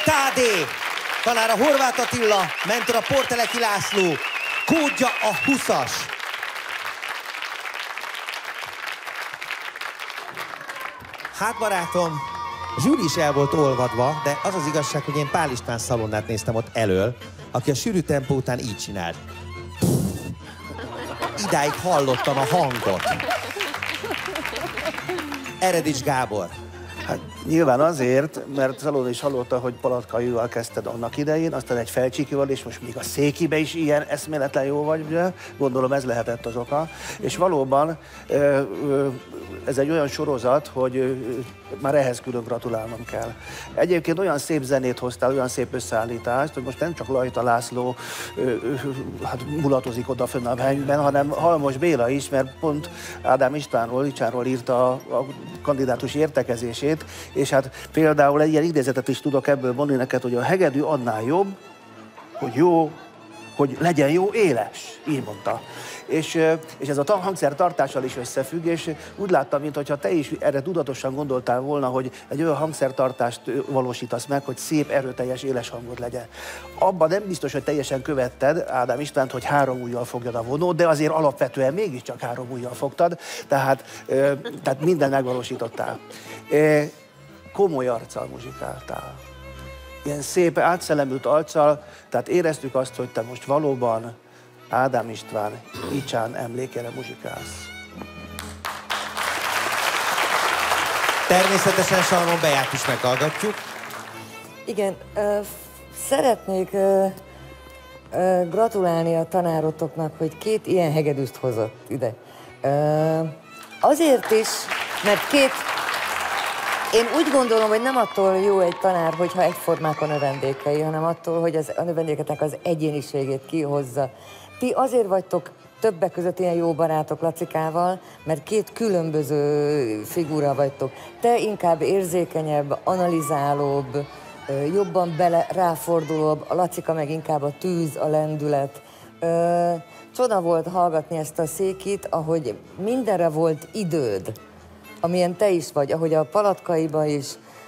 Tádé, tanára Horváth Attila, mentora Porteleki László, kódja a 20-as. Hát barátom, a zsűri is el volt olvadva, de az az igazság, hogy én Pál István Szalonnát néztem ott elől, aki a sűrű tempó után így csinált. Idáig hallottam a hangot. Eredíts Gábor. Hát nyilván azért, mert Szalonna is hallotta, hogy Palackaival kezdted annak idején, aztán egy Felcsikival, és most még a Székibe is ilyen eszméletlen jó vagy, ugye? Gondolom ez lehetett az oka. És valóban ez egy olyan sorozat, hogy már ehhez külön gratulálnom kell. Egyébként olyan szép zenét hoztál, olyan szép összeállítást, hogy most nem csak Lajta László hát mulatozik oda fönn a mennyben, hanem Halmos Béla is, mert pont Ádám Icsáról írta a kandidátus értekezését, és hát például egy ilyen idézetet is tudok ebből mondani neked, hogy a hegedű annál jobb, hogy jó, hogy legyen jó éles, így mondta. És ez a hangszer tartással is összefügg, és úgy láttam, mintha te is erre tudatosan gondoltál volna, hogy egy olyan hangszertartást valósítasz meg, hogy szép, erőteljes, éles hangot legyen. Abban nem biztos, hogy teljesen követted Ádám Istvánt, hogy 3 ujjal fogjad a vonót, de azért alapvetően mégiscsak 3 ujjal fogtad, tehát mindent megvalósítottál. Komoly arccal muzsikáltál. Ilyen szép, átszellemült arccal, tehát éreztük azt, hogy te most valóban Ádám István Icsán emlékére muzsikálsz. Természetesen Salmon Beát is meghallgatjuk. Igen, szeretnék gratulálni a tanárotoknak, hogy 2 ilyen hegedűst hozott ide. Azért is, mert én úgy gondolom, hogy nem attól jó egy tanár, hogyha egyformák a növendékei, hanem attól, hogy a növendékeknek az egyéniségét kihozza. Ti azért vagytok többek között ilyen jó barátok Lacikával, mert 2 különböző figura vagytok. Te inkább érzékenyebb, analizálóbb, jobban ráfordulóbb, a Lacika meg inkább a tűz, a lendület. Csoda volt hallgatni ezt a Székit, ahogy mindenre volt időd, amilyen te is vagy, ahogy a Palackaiba is,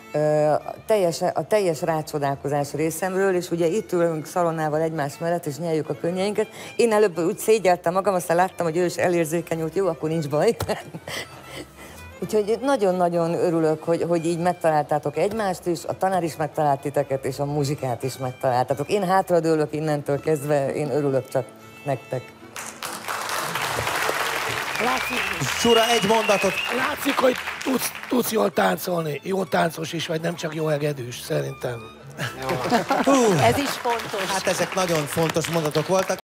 a teljes rácsodálkozás részemről, és ugye itt ülünk Szalonnával egymás mellett, és nyeljük a könnyeinket. Én előbb úgy szégyeltem magam, aztán láttam, hogy ő is elérzékenyült, jó, akkor nincs baj. Úgyhogy nagyon-nagyon örülök, hogy így megtaláltátok egymást is, a tanár is megtalált titeket, és a muzsikát is megtaláltátok. Én hátradőlök innentől kezdve, én örülök csak nektek. Látszik, Sura, egy mondatot. látszik, hogy tudsz jól táncolni. Jó táncos is vagy, nem csak jó hegedűs, szerintem. Hú, Ez is fontos. hát ezek nagyon fontos mondatok voltak.